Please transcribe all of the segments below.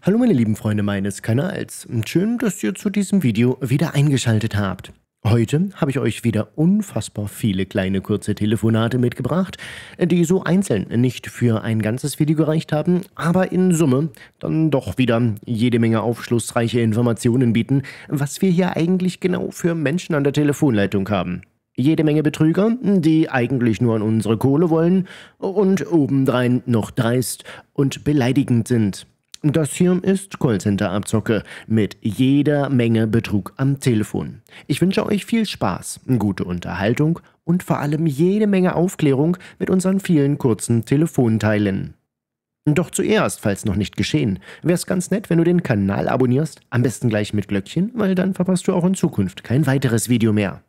Hallo meine lieben Freunde meines Kanals. Schön, dass ihr zu diesem Video wieder eingeschaltet habt. Heute habe ich euch wieder unfassbar viele kleine kurze Telefonate mitgebracht, die so einzeln nicht für ein ganzes Video gereicht haben, aber in Summe dann doch wieder jede Menge aufschlussreiche Informationen bieten, was wir hier eigentlich genau für Menschen an der Telefonleitung haben. Jede Menge Betrüger, die eigentlich nur an unsere Kohle wollen und obendrein noch dreist und beleidigend sind. Das hier ist Callcenter-Abzocke mit jeder Menge Betrug am Telefon. Ich wünsche euch viel Spaß, gute Unterhaltung und vor allem jede Menge Aufklärung mit unseren vielen kurzen Telefonteilen. Doch zuerst, falls noch nicht geschehen, wäre es ganz nett, wenn du den Kanal abonnierst, am besten gleich mit Glöckchen, weil dann verpasst du auch in Zukunft kein weiteres Video mehr.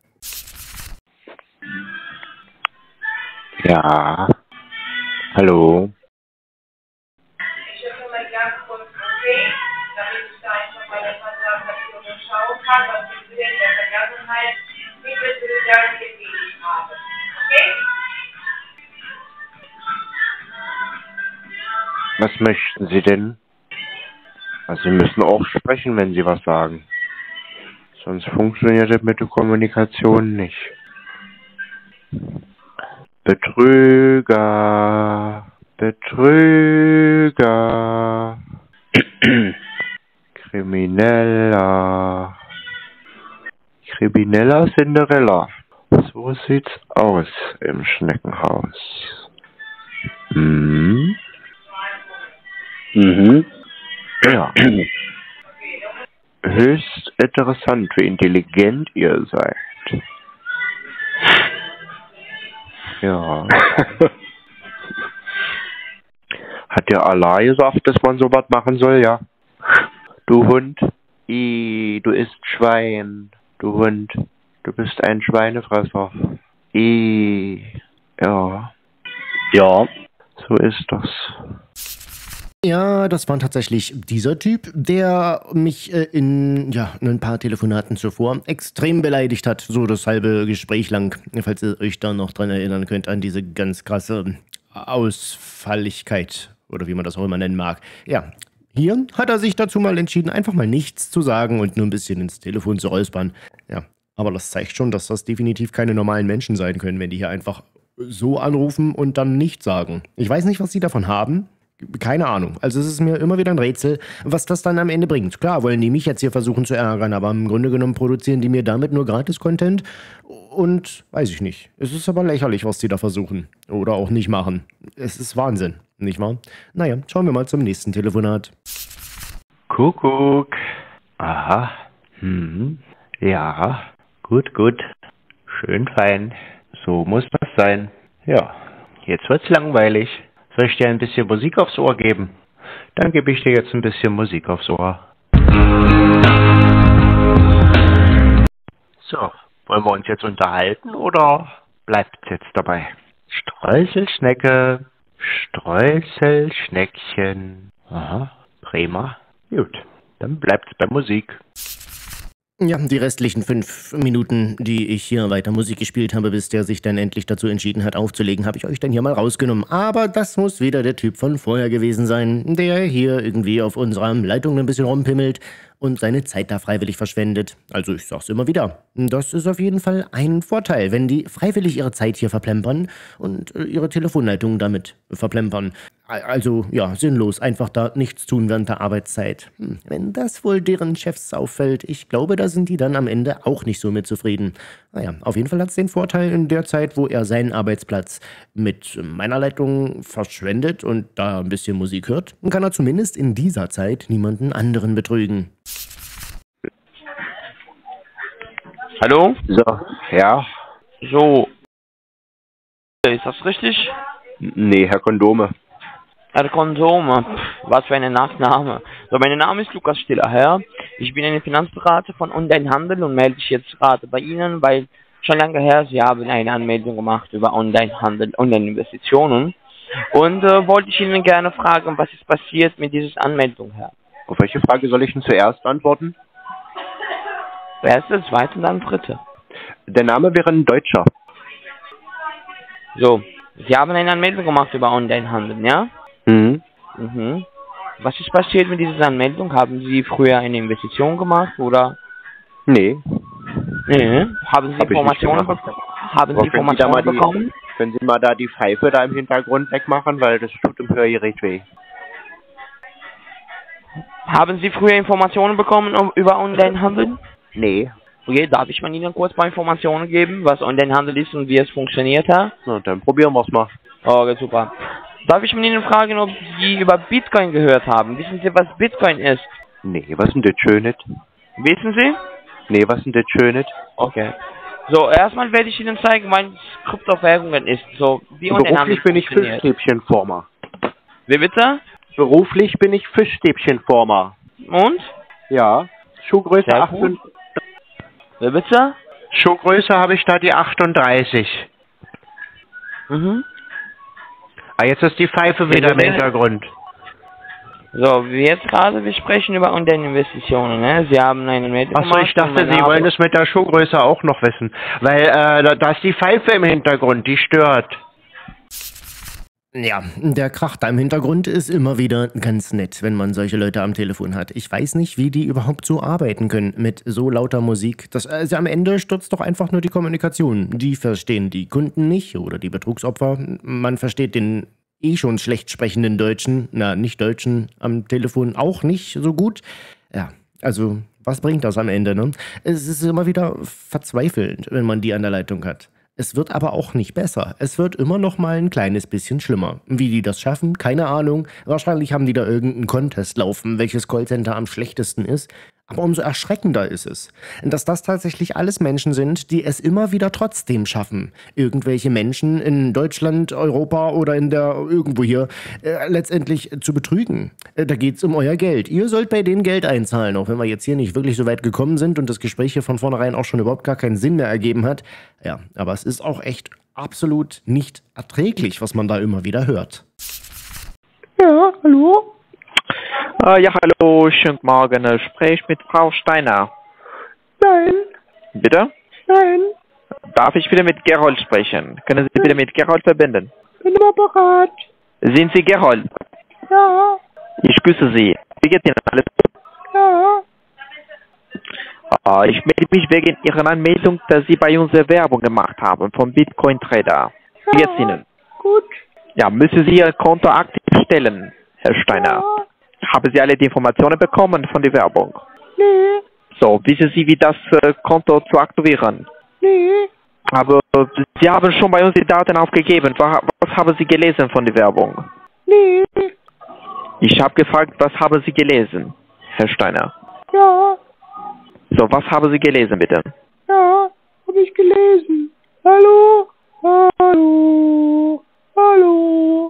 Ja, hallo. Ich öffne mal ganz kurz okay, damit ich da einfach mal der Transaktion schauen kann, was ich in der Vergangenheit mit Betrügern getätigt habe. Okay? Was möchten Sie denn? Also Sie müssen auch sprechen, wenn Sie was sagen. Sonst funktioniert das mit der Kommunikation nicht. Betrüger, Betrüger, Krimineller, Krimineller Cinderella. So sieht's aus im Schneckenhaus. Mhm. Ja. Höchst interessant, wie intelligent ihr seid. Ja. Hat der Allah gesagt, dass man sowas machen soll, ja? Du Hund, du isst Schwein. Du Hund, du bist ein Schweinefresser. Ja. Ja, so ist das. Ja, das war tatsächlich dieser Typ, der mich in ein paar Telefonaten zuvor extrem beleidigt hat, so das halbe Gespräch lang, falls ihr euch da noch dran erinnern könnt, an diese ganz krasse Ausfalligkeit oder wie man das auch immer nennen mag. Ja, hier hat er sich dazu mal entschieden, einfach mal nichts zu sagen und nur ein bisschen ins Telefon zu räuspern. Ja, aber das zeigt schon, dass das definitiv keine normalen Menschen sein können, wenn die hier einfach so anrufen und dann nichts sagen. Ich weiß nicht, was sie davon haben. Keine Ahnung. Also es ist mir immer wieder ein Rätsel, was das dann am Ende bringt. Klar, wollen die mich jetzt hier versuchen zu ärgern, aber im Grunde genommen produzieren die mir damit nur Gratis-Content und weiß ich nicht. Es ist aber lächerlich, was die da versuchen. Oder auch nicht machen. Es ist Wahnsinn, nicht wahr? Naja, schauen wir mal zum nächsten Telefonat. Kuckuck. Aha. Ja. Gut, gut. Schön fein. So muss das sein. Ja. Jetzt wird's langweilig. Soll ich dir ein bisschen Musik aufs Ohr geben? Dann gebe ich dir jetzt ein bisschen Musik aufs Ohr. So, wollen wir uns jetzt unterhalten oder bleibt es jetzt dabei? Streuselschnecke, Streuselschneckchen. Aha, prima. Gut, dann bleibt es bei Musik. Ja, die restlichen 5 Minuten, die ich hier weiter Musik gespielt habe, bis der sich dann endlich dazu entschieden hat aufzulegen, habe ich euch dann hier mal rausgenommen. Aber das muss wieder der Typ von vorher gewesen sein, der hier irgendwie auf unserer Leitung ein bisschen rumpimmelt und seine Zeit da freiwillig verschwendet. Also ich sag's immer wieder, das ist auf jeden Fall ein Vorteil, wenn die freiwillig ihre Zeit hier verplempern und ihre Telefonleitung damit verplempern. Also ja, sinnlos, einfach da nichts tun während der Arbeitszeit. Wenn das wohl deren Chefs auffällt, ich glaube, da sind die dann am Ende auch nicht so mit zufrieden. Naja, auf jeden Fall hat es den Vorteil, in der Zeit, wo er seinen Arbeitsplatz mit meiner Leitung verschwendet und da ein bisschen Musik hört, kann er zumindest in dieser Zeit niemanden anderen betrügen. Hallo? So, ja. So. Ist das richtig? Nee, Herr Kondome. Herr Konsome. Was für ein Nachname. So, mein Name ist Lukas Stillerherr. Ich bin ein Finanzberater von Onlinehandel und melde mich jetzt gerade bei Ihnen, weil schon lange her, Sie haben eine Anmeldung gemacht über Onlinehandel, Online-Investitionen. Und wollte ich Ihnen gerne fragen, was ist passiert mit dieser Anmeldung, Herr? Auf welche Frage soll ich denn zuerst antworten? Erste, zweite und dann dritte. Der Name wäre ein Deutscher. So, Sie haben eine Anmeldung gemacht über Onlinehandel, ja? Mhm. Mhm. Was ist passiert mit dieser Anmeldung? Haben Sie früher eine Investition gemacht oder? Nee. Nee. Haben Sie Hab ich nicht Informationen gemacht. Haben Sie Informationen bekommen? Können Sie mal da die Pfeife da im Hintergrund wegmachen, weil das tut im Hörgerät weh. Haben Sie früher Informationen bekommen über Onlinehandel? Nee. Okay, darf ich mal Ihnen kurz ein paar Informationen geben, was Onlinehandel ist und wie es funktioniert hat? Na, dann probieren wir es mal. Okay, super. Darf ich mal Ihnen fragen, ob Sie über Bitcoin gehört haben? Wissen Sie, was Bitcoin ist? Nee, was ist denn das Schönes? Wissen Sie? Nee, was ist denn das Schönes? Okay. So, erstmal werde ich Ihnen zeigen, was Kryptowährungen ist. So, wie Onlinehandel Beruflich bin ich funktioniert. Fischstäbchenformer. Wie bitte? Beruflich bin ich Fischstäbchenformer. Und? Ja. Schuhgröße Sehr 8. gut. Wie bitte? Schuhgröße habe ich da die 38. Mhm. Ah, jetzt ist die Pfeife wieder im Hintergrund. So, wie jetzt gerade, wir sprechen über Online-Investitionen, ne? Sie haben eine Meldung Achso, ich dachte, Sie wollen es mit der Schuhgröße auch noch wissen. Weil da ist die Pfeife im Hintergrund, die stört. Ja, der Krach da im Hintergrund ist immer wieder ganz nett, wenn man solche Leute am Telefon hat. Ich weiß nicht, wie die überhaupt so arbeiten können mit so lauter Musik. Also am Ende stürzt doch einfach nur die Kommunikation. Die verstehen die Kunden nicht oder die Betrugsopfer. Man versteht den schon schlecht sprechenden Deutschen, nicht Deutschen am Telefon auch nicht so gut. Ja, also was bringt das am Ende, ne? Es ist immer wieder verzweifelnd, wenn man die an der Leitung hat. Es wird aber auch nicht besser. Es wird immer noch mal ein kleines bisschen schlimmer. Wie die das schaffen, keine Ahnung. Wahrscheinlich haben die da irgendeinen Contest laufen, welches Callcenter am schlechtesten ist. Aber umso erschreckender ist es, dass das tatsächlich alles Menschen sind, die es immer wieder trotzdem schaffen, irgendwelche Menschen in Deutschland, Europa oder irgendwo hier letztendlich zu betrügen. Da geht's um euer Geld. Ihr sollt bei denen Geld einzahlen, auch wenn wir jetzt hier nicht wirklich so weit gekommen sind und das Gespräch hier von vornherein auch schon überhaupt gar keinen Sinn mehr ergeben hat. Ja, aber es ist auch echt absolut nicht erträglich, was man da immer wieder hört. Ja, hallo? Ja, hallo, schönen Morgen. Spreche ich mit Frau Steiner? Nein, Bitte? nein, Darf ich wieder mit Gerold sprechen? Können Sie bitte mit Gerold verbinden? bin im Apparat. Sind Sie Gerold? Ja, Ich grüße Sie. Wie geht's Ihnen alles? ja, Ich melde mich wegen Ihrer Anmeldung, dass Sie bei uns Werbung gemacht haben vom Bitcoin Trader. Wie geht's Ihnen? gut. Ja, müssen Sie Ihr Konto aktiv stellen, Herr Steiner. Ja, Haben Sie alle die Informationen bekommen von der Werbung? nee, So, wissen Sie, wie das Konto zu aktivieren? nee, Aber Sie haben schon bei uns die Daten aufgegeben. Was haben Sie gelesen von der Werbung? nee, Ich habe gefragt, was haben Sie gelesen, Herr Steiner? ja, So, was haben Sie gelesen, bitte? ja, hab ich gelesen. Hallo, hallo, hallo,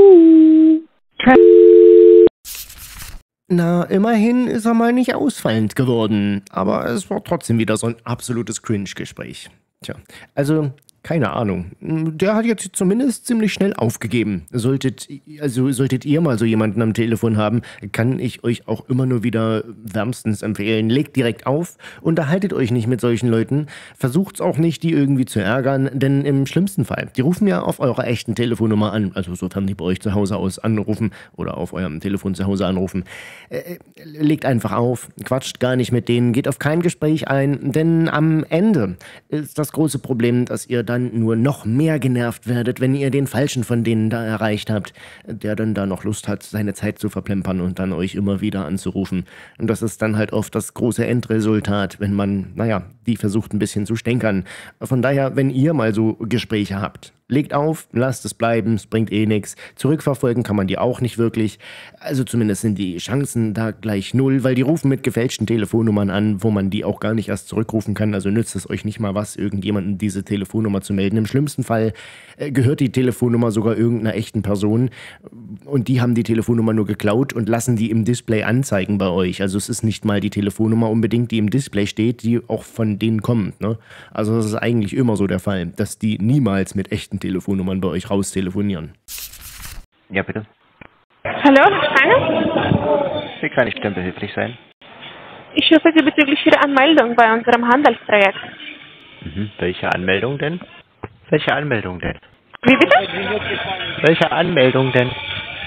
Na, immerhin ist er mal nicht ausfallend geworden. Aber es war trotzdem wieder so ein absolutes Cringe-Gespräch. Tja, also keine Ahnung. Der hat jetzt zumindest ziemlich schnell aufgegeben. Solltet ihr mal so jemanden am Telefon haben, kann ich euch auch immer nur wieder wärmstens empfehlen. Legt direkt auf, unterhaltet euch nicht mit solchen Leuten, versucht's auch nicht, die irgendwie zu ärgern, denn im schlimmsten Fall, die rufen ja auf eurer echten Telefonnummer an, also sofern die bei euch zu Hause aus anrufen oder auf eurem Telefon zu Hause anrufen. Legt einfach auf, quatscht gar nicht mit denen, geht auf kein Gespräch ein, denn am Ende ist das große Problem, dass ihr dann nur noch mehr genervt werdet, wenn ihr den Falschen von denen da erreicht habt, der dann da noch Lust hat, seine Zeit zu verplempern und dann euch immer wieder anzurufen. Und das ist dann halt oft das große Endresultat, wenn man, die versucht ein bisschen zu stänkern. Von daher, wenn ihr mal so Gespräche habt, legt auf, lasst es bleiben, es bringt eh nichts. Zurückverfolgen kann man die auch nicht wirklich. Also zumindest sind die Chancen da gleich null, weil die rufen mit gefälschten Telefonnummern an, wo man die auch gar nicht erst zurückrufen kann. Also nützt es euch nicht mal was, irgendjemanden diese Telefonnummer zu melden. Im schlimmsten Fall gehört die Telefonnummer sogar irgendeiner echten Person und die haben die Telefonnummer nur geklaut und lassen die im Display anzeigen bei euch. Also es ist nicht mal die Telefonnummer unbedingt, die im Display steht, die auch von denen kommt, ne? Also das ist eigentlich immer so der Fall, dass die niemals mit echten Telefonnummern bei euch raustelefonieren. Ja, bitte. Hallo, Steiner? Wie kann ich denn behilflich sein? Ich rufe Sie bezüglich Ihrer Anmeldung bei unserem Handelsprojekt. Welche Anmeldung denn? Welche Anmeldung denn? Wie bitte? Welche Anmeldung denn?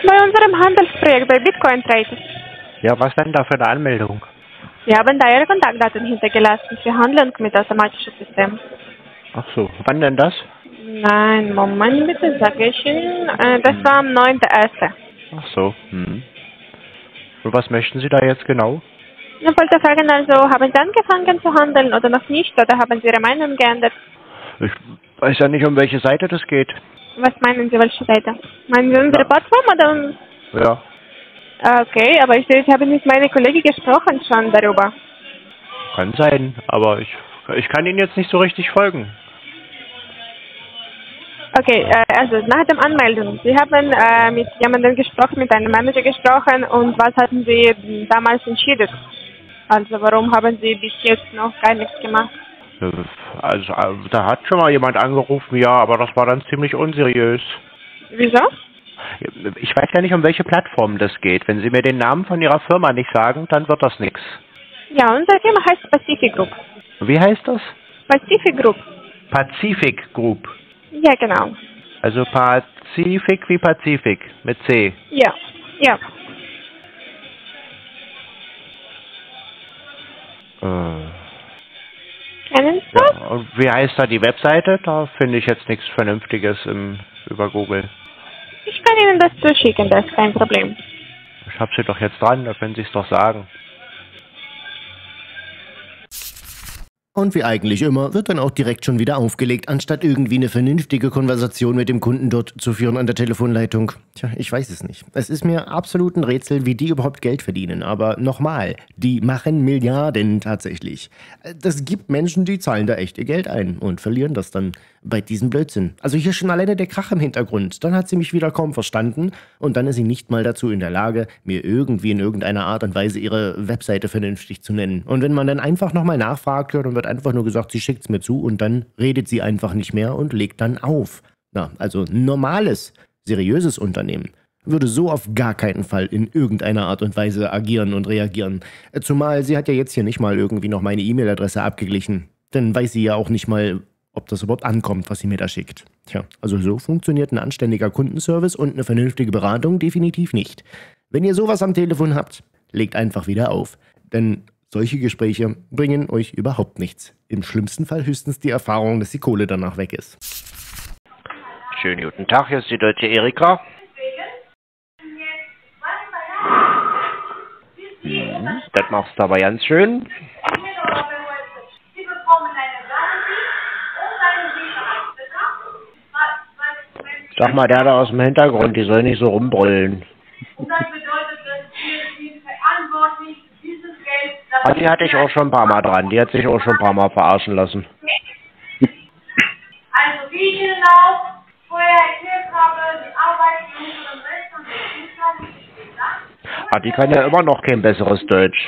Bei unserem Handelsprojekt bei Bitcoin Trade. Ja, was denn da für eine Anmeldung? Sie haben da Ihre Kontaktdaten hintergelassen für Handlung mit automatischem System. Ach so, wann denn das? Nein, Moment bitte, sage ich Ihnen. Das war am 9.1. Ach so, Und was möchten Sie da jetzt genau? Ich wollte fragen, also haben Sie angefangen zu handeln oder noch nicht? Oder haben Sie Ihre Meinung geändert? Ich weiß ja nicht, um welche Seite das geht. Was meinen Sie, welche Seite? Meinen Sie unsere Plattform oder? Ja. Okay, aber ich sehe, Sie haben mit meiner Kollegin gesprochen schon darüber. Kann sein, aber ich kann Ihnen jetzt nicht so richtig folgen. Okay, also nach dem Anmeldung. Sie haben mit jemandem gesprochen, mit einem Manager gesprochen und was hatten Sie damals entschieden? Also warum haben Sie bis jetzt noch gar nichts gemacht? Also da hat schon mal jemand angerufen, ja, aber das war dann ziemlich unseriös. Wieso? Ich weiß ja nicht, um welche Plattform das geht. Wenn Sie mir den Namen von Ihrer Firma nicht sagen, dann wird das nichts. Ja, unsere Firma heißt Pacific Group. Wie heißt das? Pacific Group. Pacific Group. Ja, genau. Also Pazifik wie Pazifik, mit C. Ja, ja. Kennen Sie das? Ja, und wie heißt da die Webseite? Da finde ich jetzt nichts Vernünftiges über Google. Ich kann Ihnen das zuschicken, das ist kein Problem. Ich habe Sie doch jetzt dran, da können Sie es doch sagen. Und wie eigentlich immer, wird dann auch direkt schon wieder aufgelegt, anstatt irgendwie eine vernünftige Konversation mit dem Kunden dort zu führen an der Telefonleitung. Tja, ich weiß es nicht. Es ist mir absolut ein Rätsel, wie die überhaupt Geld verdienen. Aber nochmal, die machen Milliarden tatsächlich. Das gibt Menschen, die zahlen da echt ihr Geld ein und verlieren das dann bei diesem Blödsinn. Also hier schon alleine der Krach im Hintergrund. Dann hat sie mich wieder kaum verstanden und dann ist sie nicht mal dazu in der Lage, mir irgendwie in irgendeiner Art und Weise ihre Webseite vernünftig zu nennen. Und wenn man dann einfach nochmal nachfragt, dann wird einfach nur gesagt, sie schickt's mir zu und dann redet sie einfach nicht mehr und legt dann auf. Na, also ein normales, seriöses Unternehmen würde so auf gar keinen Fall in irgendeiner Art und Weise agieren und reagieren. Zumal sie hat ja jetzt hier nicht mal irgendwie noch meine E-Mail-Adresse abgeglichen. Dann weiß sie ja auch nicht mal, ob das überhaupt ankommt, was sie mir da schickt. Tja, also so funktioniert ein anständiger Kundenservice und eine vernünftige Beratung definitiv nicht. Wenn ihr sowas am Telefon habt, legt einfach wieder auf. Denn solche Gespräche bringen euch überhaupt nichts. Im schlimmsten Fall höchstens die Erfahrung, dass die Kohle danach weg ist. Schönen guten Tag, hier ist die deutsche Erika. Das machst du aber ganz schön. Sag mal, der da aus dem Hintergrund, die soll nicht so rumbrüllen. Ah, die hatte ich auch schon ein paar Mal dran. Die hat sich auch schon ein paar Mal verarschen lassen. Also wie ich Ihnen auch vorher erklärt habe, die Arbeit in unserem Restaurant ist Ah, die kann ja immer noch kein besseres Deutsch.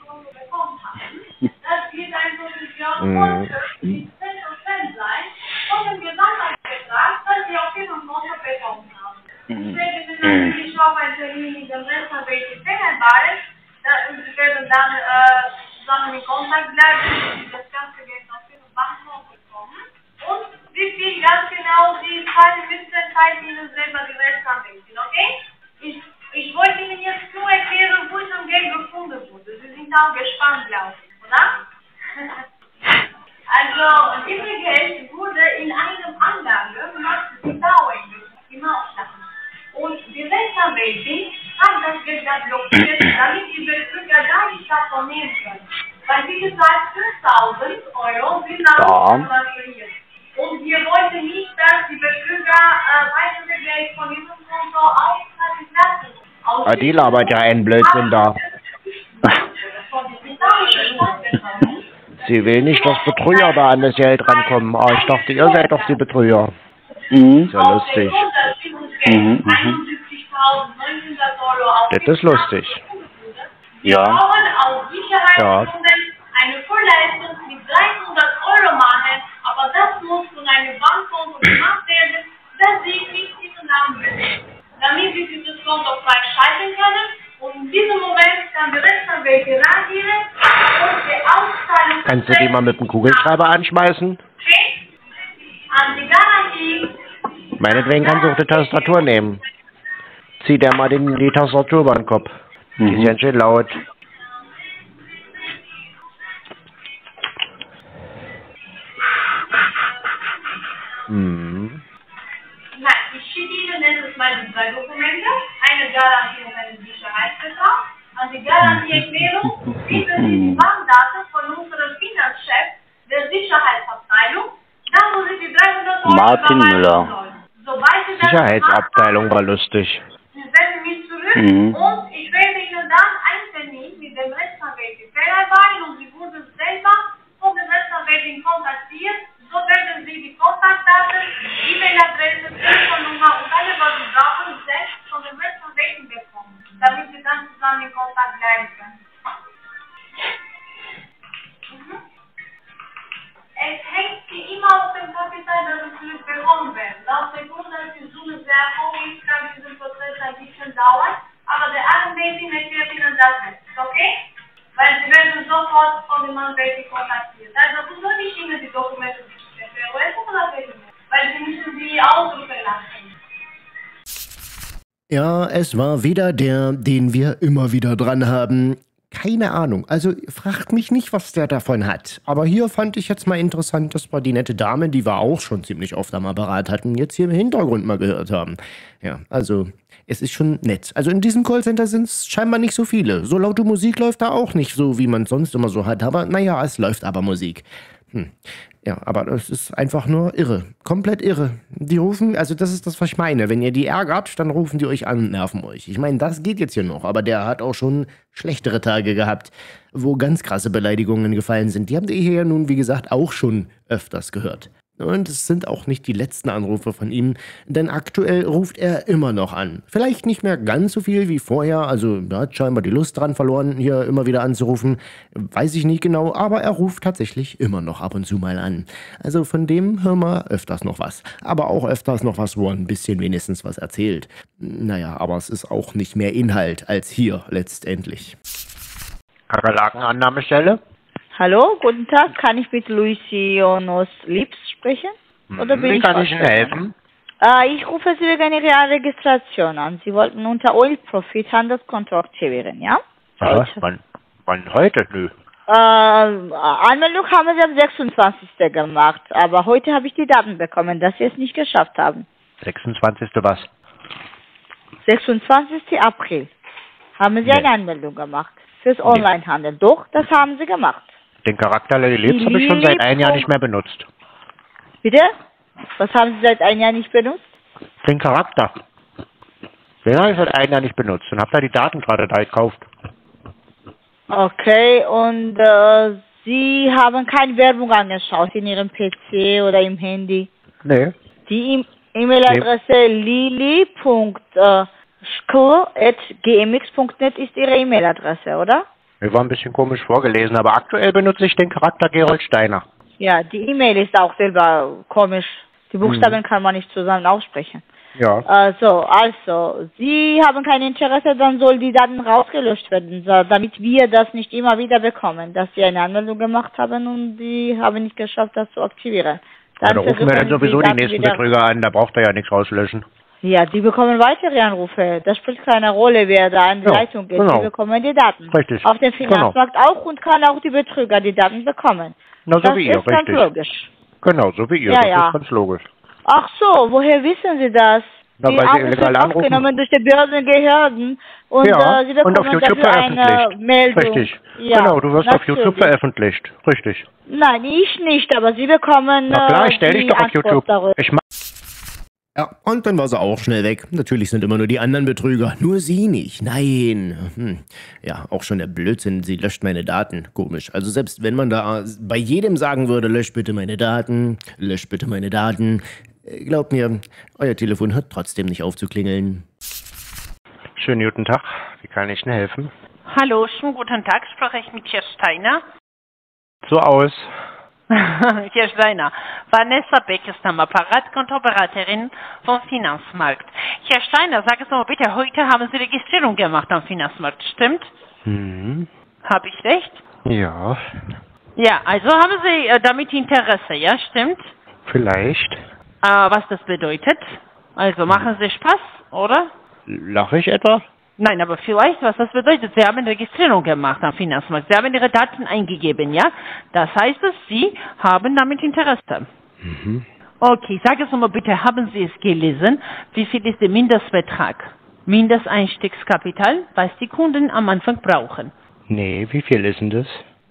das wird ein Potenzial die 10% sein von dem Gesamtbetrag, das Sie auf Ihrem Konto bekommen haben. Ich werde Ihnen natürlich auch einen Termin in dem Restaurant vereinbaren. Sie werden dann zusammen in Kontakt bleiben, das ganze Geld auf Ihrem Bankkonto bekommen. Und wie viel ganz genau Sie zahlen müssen, zeigen Ihnen selber die Rechtsanwältin, okay? Ich wollte Ihnen jetzt nur erklären, wo das Geld gefunden wurde. Sie sind auch gespannt, glaube ich, oder? Also, dieses Geld wurde in einem Anlage nach Dauerinvestment immer aufschlagen. Und die Rechtsanwältin hat das Geld da blockiert, damit die Betrüger gar nicht davon nehmen können. Weil, wie gesagt, 5.000 Euro sind davon transferiert. Und wir wollten nicht, dass die Betrüger weitere Geld von diesem Konto auszahlen lassen. Ah, die labert ja einen Blödsinn da. Sie will nicht, dass Betrüger da an das Geld rankommen. Ah, ich dachte, ihr seid doch die Betrüger. Ist ja lustig. Das ist lustig. Ja. Wir brauchen aus Sicherheitsgründen eine Vorleistung mit 300 Euro machen, aber das muss von einem Bankkonto gemacht werden, das Sie nicht Ihren Namen besitzt, damit Sie dieses Konto freischalten können. Und in diesem Moment kann die Rechtsanwältin reagieren und die Auszahlung... Kannst du die mal mit dem Kugelschreiber anschmeißen? An die Garantie... Meinetwegen kannst du auch die Tastatur nehmen. Zieh der mal die Tastatur über den Kopf. Die ist ganz schön laut. Nein, ich schicke Ihnen jetzt mal die 2 Dokumente, eine Garantie und einen Sicherheitsvertrag. An die Garantieerklärung bieten Sie die Bankdaten von unserem Finanzchef der Sicherheitsabteilung, da wo Sie die 300 € Martin Müller. sollen. Sobald Sie das Sicherheitsabteilung war lustig. Sie senden mich zurück und ich werde Ihnen dann einen Termin mit dem Rechtsanwalt vereinbaren und Sie wurden selber von dem Rechtsanwalt kontaktiert. So werden Sie die Kontaktdaten, E-Mail-Adresse, Telefonnummer und alles, was Sie brauchen, selbst von dem Rechtsanwalt bekommen, damit Sie dann zusammen in Kontakt bleiben können. Es hängt wie immer auf dem Kapital, das Sie zurückbekommen werden. Laut der Grund, dass die Summe sehr hoch ist, kann dieser Prozess ein bisschen dauern, aber der Anwältin erklärt Ihnen das jetzt, okay? Weil Sie werden sofort von dem Anwalt kontaktiert. Also, wo soll ich Ihnen die Dokumente schicken? Weil Sie müssen sie ausdrucken lassen. Ja, es war wieder der, den wir immer wieder dran haben. Keine Ahnung, also fragt mich nicht, was der davon hat. Aber hier fand ich jetzt mal interessant, dass wir die nette Dame, die wir auch schon ziemlich oft am Apparat hatten, jetzt hier im Hintergrund mal gehört haben. Ja, also es ist schon nett. Also in diesem Callcenter sind es scheinbar nicht so viele. So laute Musik läuft da auch nicht so, wie man es sonst immer so hat. Aber naja, es läuft aber Musik. Ja, aber das ist einfach nur irre. Komplett irre. Die rufen, also das ist das, was ich meine. Wenn ihr die ärgert, dann rufen die euch an und nerven euch. Ich meine, das geht jetzt hier noch, aber der hat auch schon schlechtere Tage gehabt, wo ganz krasse Beleidigungen gefallen sind. Die habt ihr hier ja nun, wie gesagt, auch schon öfters gehört. Und es sind auch nicht die letzten Anrufe von ihm, denn aktuell ruft er immer noch an. Vielleicht nicht mehr ganz so viel wie vorher, also er hat scheinbar die Lust dran verloren, hier immer wieder anzurufen. Weiß ich nicht genau, aber er ruft tatsächlich immer noch ab und zu mal an. Also von dem hören wir öfters noch was. Aber auch öfters noch was, wo er ein bisschen wenigstens was erzählt. Naja, aber es ist auch nicht mehr Inhalt als hier letztendlich. Kakerlakenannahmestelle? Hallo, guten Tag. Kann ich mit Lucianos Lips sprechen? Oder bin Wie ich kann ich Ihnen helfen? Ich rufe Sie wegen Ihrer Registration an. Sie wollten unter Oil Profit Handelskonto aktivieren, ja? Ja, wann heute? Nö. Anmeldung haben Sie am 26. gemacht, aber heute habe ich die Daten bekommen, dass Sie es nicht geschafft haben. 26. was? 26. April haben Sie eine Anmeldung gemacht fürs Onlinehandel. Doch, das haben Sie gemacht. Den Charakter Lady Lips habe ich schon seit einem Jahr nicht mehr benutzt. Bitte? Was haben Sie seit einem Jahr nicht benutzt? Den Charakter. Den habe ich seit einem Jahr nicht benutzt und habe da die Daten gerade da gekauft. Okay, und Sie haben keine Werbung angeschaut in Ihrem PC oder im Handy? Nee. Die E-Mail-Adresse lili.schkl@gmx.net ist Ihre E-Mail-Adresse, oder? Mir war ein bisschen komisch vorgelesen, aber aktuell benutze ich den Charakter Gerold Steiner. Ja, die E-Mail ist auch selber komisch. Die Buchstaben kann man nicht zusammen aussprechen. Ja. Also, Sie haben kein Interesse, dann soll die Daten rausgelöscht werden, damit wir das nicht immer wieder bekommen, dass Sie eine Anmeldung gemacht haben und Sie haben nicht geschafft, das zu aktivieren. Dann rufen wir dann sowieso die nächsten Betrüger an, da braucht er ja nichts rauslöschen. Ja, die bekommen weitere Anrufe. Das spielt keine Rolle, wer da an die Leitung geht. Genau. Die bekommen die Daten. Richtig. Auf dem Finanzmarkt auch und kann auch die Betrüger die Daten bekommen. Na, so das wie ihr, ist ganz richtig. logisch. Genau, so wie ihr. Ja, das ja. ist ganz logisch. Ach so, woher wissen Sie das? Na, die weil Sie Anrufe illegal sind anrufen. aufgenommen durch die Börsenbehörden und Ja, Sie bekommen und auf YouTube dafür eine veröffentlicht. Meldung. Richtig. Ja, genau, du wirst auf YouTube natürlich. veröffentlicht. Richtig. Nein, ich nicht, aber Sie bekommen Na klar, ich stell dich die doch auf Antwort YouTube. darüber. Ich mach Ja, und dann war sie auch schnell weg. Natürlich sind immer nur die anderen Betrüger, nur sie nicht. Nein. Ja, auch schon der Blödsinn, sie löscht meine Daten. Komisch. Also selbst wenn man da bei jedem sagen würde, lösch bitte meine Daten, lösch bitte meine Daten, glaubt mir, euer Telefon hört trotzdem nicht auf zu klingeln. Schönen guten Tag. Wie kann ich Ihnen helfen? Hallo, schönen guten Tag. Spreche ich mit Herrn Steiner? So aus. Herr Steiner, Vanessa Beck ist am Apparat, Kontoberaterin vom Finanzmarkt. Herr Steiner, sagen Sie mal bitte, heute haben Sie Registrierung gemacht am Finanzmarkt, stimmt? Habe ich recht? Ja, Ja, also haben Sie damit Interesse, ja, stimmt? vielleicht. Was das bedeutet? Also machen Sie Spaß, oder? Lache ich etwa? Nein, aber vielleicht, was das bedeutet, Sie haben Registrierung gemacht am Finanzmarkt. Sie haben Ihre Daten eingegeben, ja? Das heißt, dass Sie haben damit Interesse. Mhm. Okay, sagen Sie mal bitte, haben Sie es gelesen? Wie viel ist der Mindestbetrag? Mindesteinstiegskapital, was die Kunden am Anfang brauchen? Nee, wie viel ist denn das?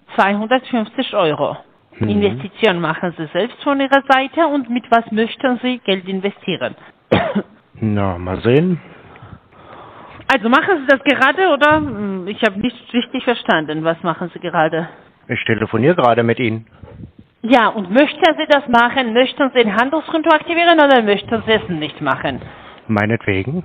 250 Euro. Investition machen Sie selbst von Ihrer Seite und mit was möchten Sie Geld investieren? Na, mal sehen. Also machen Sie das gerade oder? Ich habe nicht richtig verstanden. Was machen Sie gerade? Ich telefoniere gerade mit Ihnen. Ja, und möchten Sie das machen? Möchten Sie ein Handelskonto aktivieren oder möchten Sie es nicht machen? Meinetwegen.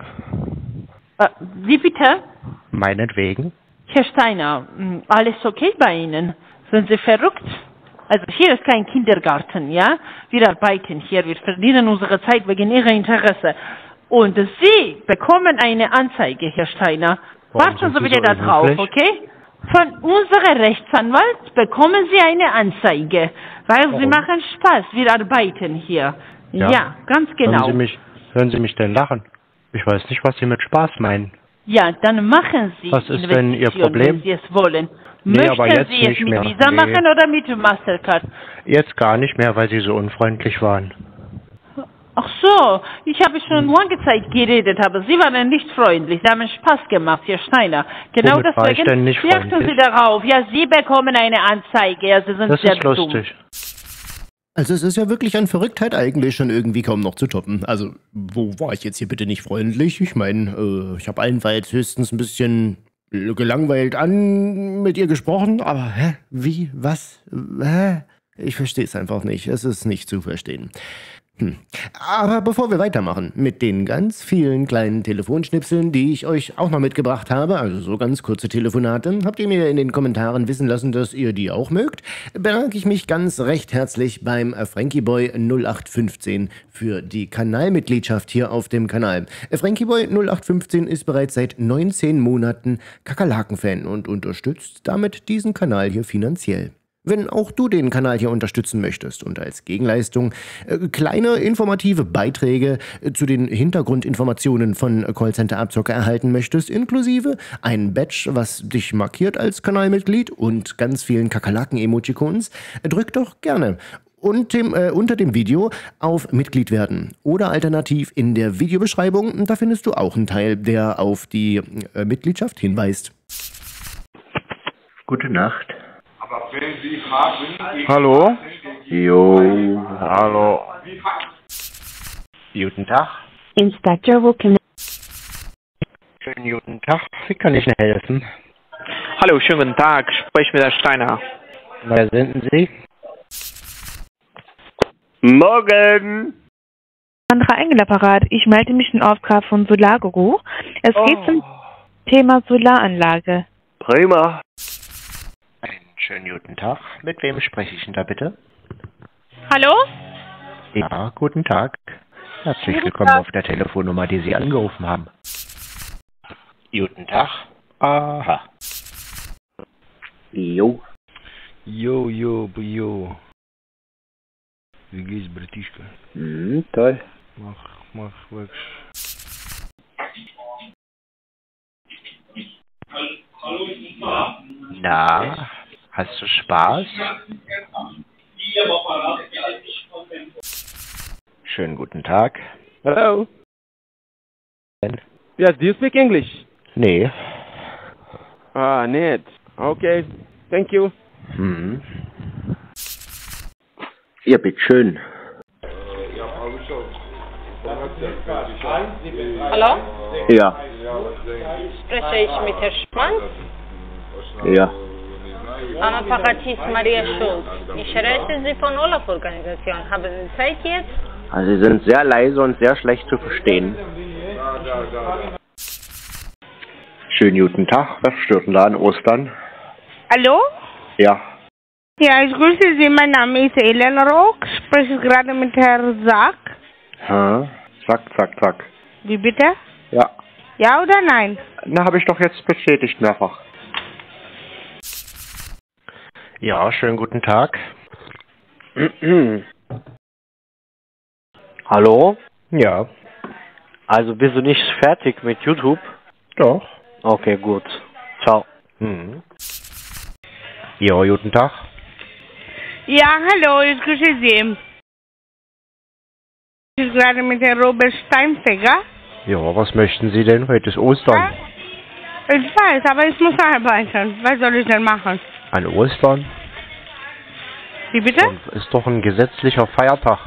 Wie bitte? Meinetwegen. Herr Steiner, alles okay bei Ihnen? Sind Sie verrückt? Also hier ist kein Kindergarten, ja? Wir arbeiten hier, wir verdienen unsere Zeit wegen Ihrer Interesse. Und Sie bekommen eine Anzeige, Herr Steiner. Warten Sie bitte da drauf, okay? Von unserem Rechtsanwalt bekommen Sie eine Anzeige, weil Sie machen Spaß, wir arbeiten hier. Ja, ganz genau. Hören Sie mich denn lachen? Ich weiß nicht, was Sie mit Spaß meinen. Ja, dann machen Sie Was ist denn Ihr Problem? wenn Sie es wollen. Nee, Möchten aber jetzt Sie es nicht mit mehr. Visa Nee. machen oder mit Mastercard? Jetzt gar nicht mehr, weil Sie so unfreundlich waren. Ach so, ich habe schon lange Zeit geredet, aber Sie waren nicht freundlich. Sie haben Spaß gemacht, Herr Steiner. Genau Womit war ich deswegen denn nicht achten Sie freundlich? darauf. Ja, Sie bekommen eine Anzeige. Ja, Sie sind Das sehr ist lustig. Also es ist ja wirklich an Verrücktheit eigentlich schon irgendwie kaum noch zu toppen. Also, wo war ich jetzt hier bitte nicht freundlich? Ich meine, ich habe allenfalls höchstens ein bisschen gelangweilt mit ihr gesprochen, aber wie, was, ich verstehe es einfach nicht. Es ist nicht zu verstehen. Aber bevor wir weitermachen mit den ganz vielen kleinen Telefonschnipseln, die ich euch auch noch mitgebracht habe, also so ganz kurze Telefonate, habt ihr mir in den Kommentaren wissen lassen, dass ihr die auch mögt, bedanke ich mich ganz recht herzlich beim Frankieboy 0815 für die Kanalmitgliedschaft hier auf dem Kanal. Frankieboy 0815 ist bereits seit 19 Monaten Kakerlaken-Fan und unterstützt damit diesen Kanal hier finanziell. Wenn auch du den Kanal hier unterstützen möchtest und als Gegenleistung kleine informative Beiträge zu den Hintergrundinformationen von Callcenter Abzocke erhalten möchtest, inklusive ein Badge, was dich markiert als Kanalmitglied und ganz vielen Kakerlaken-Emojicons, drück doch gerne unter dem Video auf Mitglied werden oder alternativ in der Videobeschreibung, da findest du auch einen Teil, der auf die Mitgliedschaft hinweist. Gute Nacht. Hallo? Jo, hallo. Guten Tag. Inspector will connect. Schönen guten Tag. Wie kann ich Ihnen helfen? Hallo, schönen guten Tag. Sprich mit Herrn Steiner. Wer sind Sie? Morgen. Sandra Engelapparat. Ich melde mich in Auftrag von Solarguru. Es geht zum Thema Solaranlage. Prima. Einen schönen guten Tag. Mit wem spreche ich denn da bitte? Hallo? Ja, guten Tag. Herzlich willkommen auf der Telefonnummer, die Sie angerufen haben. Guten Tag. Aha. Jo. Jo. Wie geht's, Bratишka? Toll. Mach weg. Na, hast du Spaß? Schönen guten Tag. Hello. Yes, do you speak English? Nee. Nett. Okay, thank you. Ja, bitteschön. Hallo? Ja. Spreche ich mit Herrn Schmanz? Ja. Am Apparat ist Maria Schulz. Ich erreiche Sie von Olaf-Organisation. Haben Sie Zeit jetzt? Also Sie sind sehr leise und sehr schlecht zu verstehen. Schönen guten Tag. Was stört denn da an Ostern? Hallo? Ja. Ja, ich grüße Sie. Mein Name ist Ellen Rock. Spreche gerade mit Herrn Sack. Zack. Wie bitte? Ja. Ja oder nein? Na, habe ich doch jetzt bestätigt mehrfach. Ja, schönen guten Tag. Hallo? Ja. Also bist du nicht fertig mit YouTube? Doch. Okay, gut. Ciao. Ja, guten Tag. Ja, hallo, ich grüße Sie. Ich bin gerade mit dem Robert Steinfeger. Ja, was möchten Sie denn? Heute ist Ostern. Ich weiß, aber ich muss arbeiten. Was soll ich denn machen? An Ostern? Wie bitte? Ist doch ein gesetzlicher Feiertag.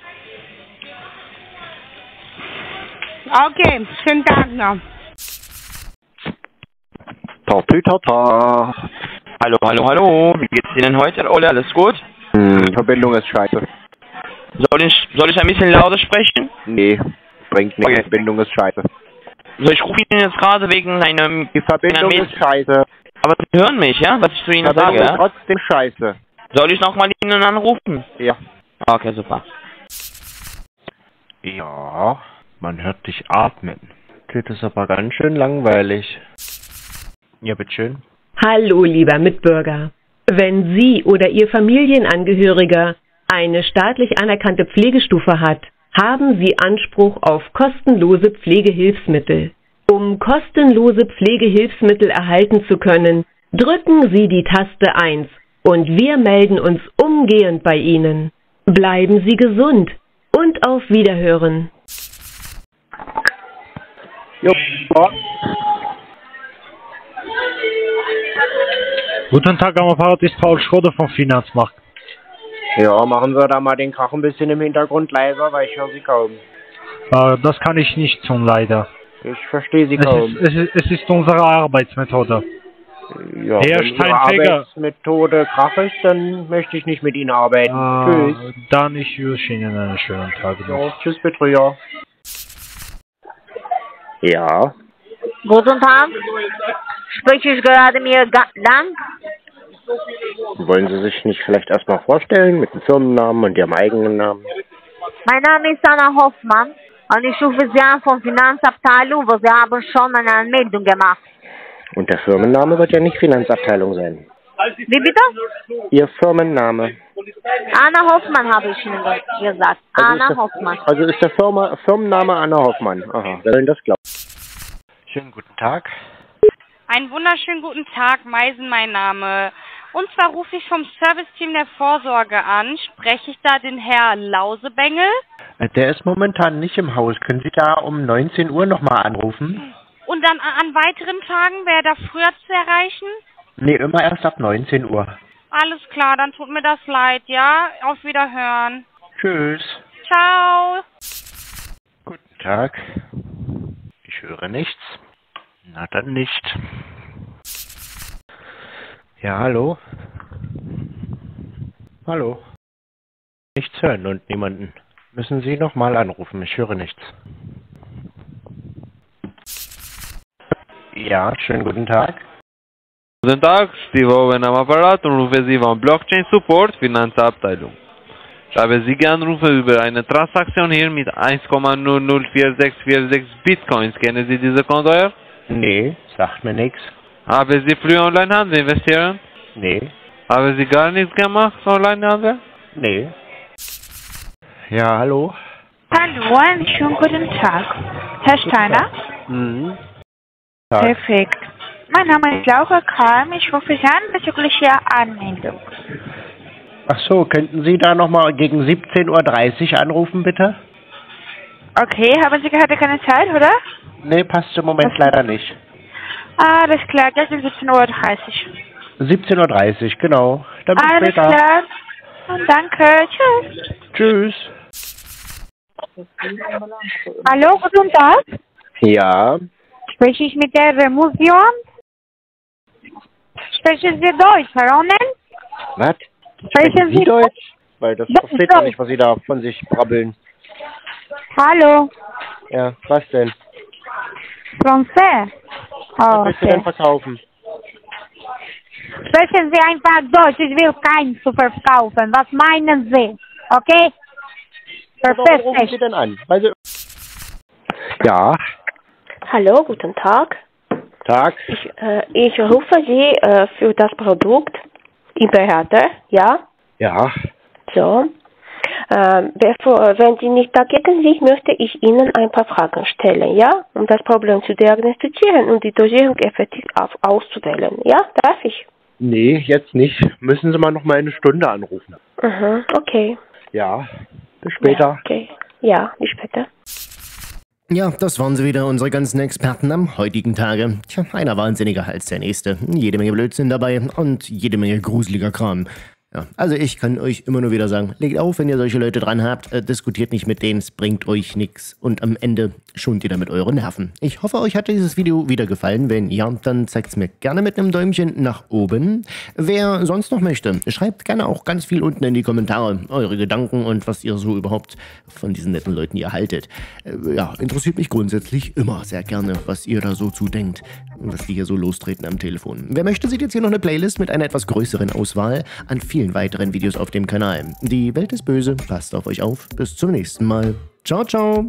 Okay, schönen Tag noch. Tata. Hallo, hallo, hallo. Wie geht's Ihnen heute, Ole? Alles gut? Verbindung ist scheiße. Soll ich ein bisschen lauter sprechen? Nee, bringt nichts. Okay. Verbindung ist scheiße. So, ich rufe Ihnen jetzt gerade wegen einem... Die Verbindung ist scheiße. Aber Sie hören mich, ja? Was ich zu Ihnen Verbindung sage, ist ja? trotzdem scheiße. Soll ich nochmal Ihnen anrufen? Ja. Okay, super. Ja, man hört dich atmen. Das ist aber ganz schön langweilig. Ja, bitteschön. Hallo, lieber Mitbürger. Wenn Sie oder Ihr Familienangehöriger eine staatlich anerkannte Pflegestufe hat, haben Sie Anspruch auf kostenlose Pflegehilfsmittel. Um kostenlose Pflegehilfsmittel erhalten zu können, drücken Sie die Taste 1 und wir melden uns umgehend bei Ihnen. Bleiben Sie gesund und auf Wiederhören. Guten Tag, am Apparat ist Paul Schroeder vom Finanzmarkt. Ja, machen Sie da mal den Krach ein bisschen im Hintergrund leiser, weil ich höre Sie kaum. Das kann ich nicht tun, leider. Ich verstehe Sie kaum. Es ist unsere Arbeitsmethode. Ja, Herr wenn Ihre Steinfeger. Arbeitsmethode Krach ist, dann möchte ich nicht mit Ihnen arbeiten. Tschüss. Dann ich wünsche Ihnen einen schönen Tag noch. Ja, tschüss, Betrüger. Ja. Guten Tag. Spreche ich gerade mir lang? Wollen Sie sich nicht vielleicht erstmal vorstellen mit dem Firmennamen und Ihrem eigenen Namen? Mein Name ist Anna Hoffmann und ich rufe Sie an von Finanzabteilung, wo Sie haben schon eine Anmeldung gemacht. Und der Firmenname wird ja nicht Finanzabteilung sein. Wie bitte? Ihr Firmenname. Anna Hoffmann habe ich Ihnen gesagt. Anna Hoffmann. Also ist der Firmenname Anna Hoffmann. Aha, wer soll das glauben? Schönen guten Tag. Einen wunderschönen guten Tag, Meisen mein Name. Und zwar rufe ich vom Serviceteam der Vorsorge an. Spreche ich da den Herr Lausebengel? Der ist momentan nicht im Haus. Können Sie da um 19 Uhr nochmal anrufen? Und dann an weiteren Tagen wäre da früher zu erreichen? Nee, immer erst ab 19 Uhr. Alles klar, dann tut mir das leid, ja? Auf Wiederhören. Tschüss. Ciao. Guten Tag. Ich höre nichts. Na dann nicht. Ja, hallo? Hallo? Nichts hören und niemanden. Müssen Sie nochmal anrufen, ich höre nichts. Ja, schönen guten Tag. Guten Tag, Steve Owen am Apparat und rufe Sie von Blockchain Support, Finanzabteilung. Ich habe Sie gerufen über eine Transaktion hier mit 1,004646 Bitcoins. Kennen Sie diese Konto? Nee, sagt mir nichts. Haben Sie früher Onlinehandel investiert? Nee. Haben Sie gar nichts gemacht, Onlinehandel? Nee. Ja, hallo? Hallo, einen schönen guten Tag. Herr Steiner? Mhm. Perfekt. Mein Name ist Laura Kalm. Ich rufe Sie an bezüglich Ihrer Anmeldung. Ach so, könnten Sie da nochmal gegen 17:30 Uhr anrufen, bitte? Okay, haben Sie gerade keine Zeit, oder? Nee, passt im Moment leider nicht. Alles klar, das ist 17:30 Uhr. 17:30 Uhr, genau. Dann bis Alles später. klar. Und danke. Tschüss. Tschüss. Hallo, guten Tag. Ja. Spreche ich mit der Removion? Sprechen Sie Deutsch, Herr Onnen? Was? Sprechen Sie Deutsch? Weil das versteht man nicht, was Sie da von sich brabbeln. Hallo. Ja, was denn? Français? Was willst du denn verkaufen? Sprechen Sie einfach Deutsch, ich will keinen zu verkaufen. Was meinen Sie? Okay? Warum rufen Sie denn an? Also ja. Hallo, guten Tag. Tag. Ich rufe Sie für das Produkt Imperator, ja? Ja. So. Wenn Sie nicht dagegen sind, möchte ich Ihnen ein paar Fragen stellen, ja? Um das Problem zu diagnostizieren und die Dosierung effektiv auszuwählen. Ja, darf ich? Nee, jetzt nicht. Müssen Sie mal noch mal eine Stunde anrufen. Mhm, okay. Ja, bis später. Ja, okay. Ja, bis später. Ja, das waren sie wieder, unsere ganzen Experten am heutigen Tage. Tja, einer wahnsinniger als der nächste. Jede Menge Blödsinn dabei und jede Menge gruseliger Kram. Ja, also ich kann euch immer nur wieder sagen, legt auf, wenn ihr solche Leute dran habt, diskutiert nicht mit denen, es bringt euch nichts und am Ende schont ihr damit eure Nerven. Ich hoffe, euch hat dieses Video wieder gefallen. Wenn ja, dann zeigt es mir gerne mit einem Däumchen nach oben. Wer sonst noch möchte, schreibt gerne auch ganz viel unten in die Kommentare eure Gedanken und was ihr so überhaupt von diesen netten Leuten hier haltet. Ja, interessiert mich grundsätzlich immer sehr gerne, was ihr da so zu denkt, was die hier so lostreten am Telefon. Wer möchte, sieht jetzt hier noch eine Playlist mit einer etwas größeren Auswahl an vielen weiteren Videos auf dem Kanal. Die Welt ist böse, passt auf euch auf. Bis zum nächsten Mal. Ciao, ciao.